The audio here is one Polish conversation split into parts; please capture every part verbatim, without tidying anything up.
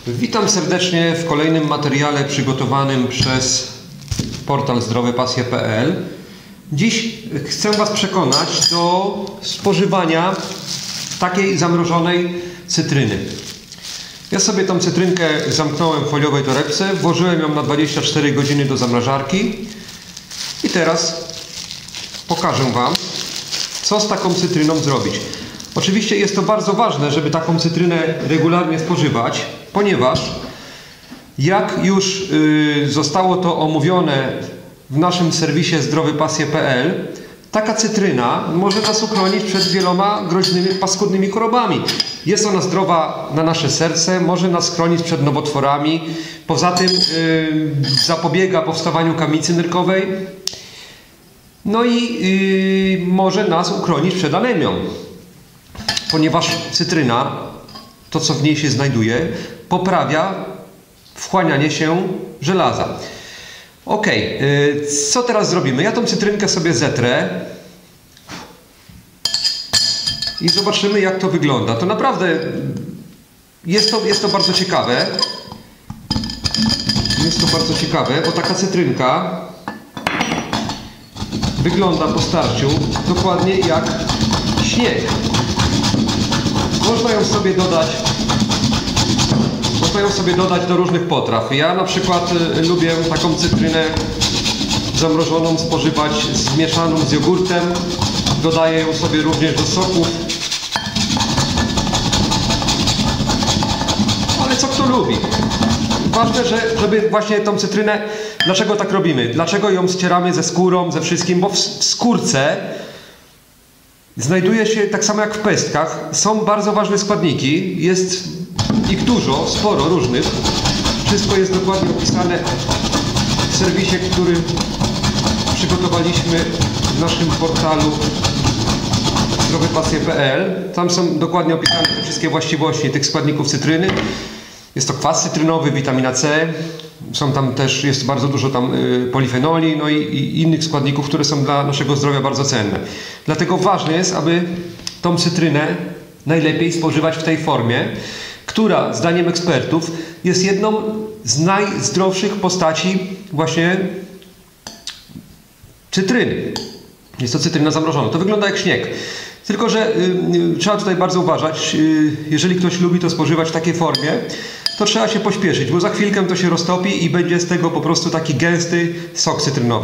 Witam serdecznie w kolejnym materiale przygotowanym przez portal zdrowe pasje kropka p l. Dziś chcę Was przekonać do spożywania takiej zamrożonej cytryny. Ja sobie tą cytrynkę zamknąłem w foliowej torebce, włożyłem ją na dwadzieścia cztery godziny do zamrażarki i teraz pokażę Wam, co z taką cytryną zrobić. Oczywiście jest to bardzo ważne, żeby taką cytrynę regularnie spożywać, ponieważ jak już yy, zostało to omówione w naszym serwisie zdrowe pasje kropka p l, taka cytryna może nas uchronić przed wieloma groźnymi, paskudnymi chorobami. Jest ona zdrowa na nasze serce, może nas chronić przed nowotworami, poza tym yy, zapobiega powstawaniu kamicy nerkowej, no i yy, może nas uchronić przed anemią. Ponieważ cytryna, to co w niej się znajduje, poprawia wchłanianie się żelaza. Ok, co teraz zrobimy? Ja tą cytrynkę sobie zetrę i zobaczymy, jak to wygląda. To naprawdę jest to, jest to bardzo ciekawe. Jest to bardzo ciekawe, bo taka cytrynka wygląda po starciu dokładnie jak śnieg. Można ją sobie dodać Można ją sobie dodać do różnych potraw. Ja na przykład y, lubię taką cytrynę zamrożoną spożywać zmieszaną z jogurtem. Dodaję ją sobie również do soków. Ale co kto lubi. Ważne, że, żeby właśnie tą cytrynę... Dlaczego tak robimy? Dlaczego ją ścieramy ze skórą, ze wszystkim? Bo w, w skórce znajduje się, tak samo jak w pestkach, są bardzo ważne składniki. Jest ich dużo, sporo różnych. Wszystko jest dokładnie opisane w serwisie, który przygotowaliśmy w naszym portalu zdrowe pasje kropka p l. Tam są dokładnie opisane te wszystkie właściwości tych składników cytryny. Jest to kwas cytrynowy, witamina C. Są tam też, jest bardzo dużo tam y, polifenoli, no i, i innych składników, które są dla naszego zdrowia bardzo cenne. Dlatego ważne jest, aby tą cytrynę najlepiej spożywać w tej formie, która zdaniem ekspertów jest jedną z najzdrowszych postaci właśnie cytryny. Jest to cytryna zamrożona. To wygląda jak śnieg. Tylko że y, y, trzeba tutaj bardzo uważać. Y, jeżeli ktoś lubi to spożywać w takiej formie, to trzeba się pośpieszyć, bo za chwilkę to się roztopi i będzie z tego po prostu taki gęsty sok cytrynowy.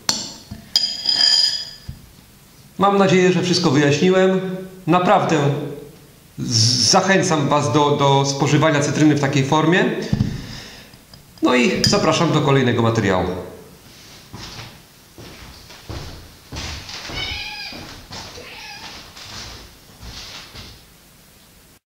Mam nadzieję, że wszystko wyjaśniłem. Naprawdę zachęcam Was do, do spożywania cytryny w takiej formie. No i zapraszam do kolejnego materiału.